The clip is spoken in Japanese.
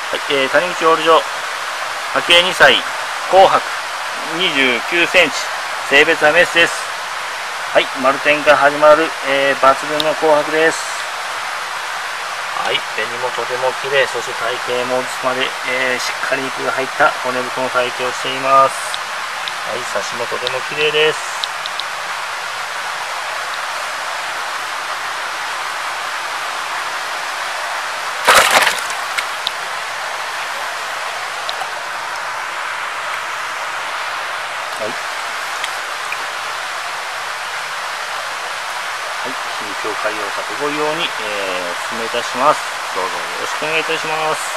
はい、谷口オール場、波形2歳、紅白、29センチ、性別はメスです。はい、丸天から始まる、抜群の紅白です。はい、紅もとても綺麗、そして体型もまで、しっかり肉が入った骨太の体型をしています。はい、サシもとても綺麗です。はい。はい、新境海洋作ご用に、お勧めいたします。どうぞよろしくお願いいたします。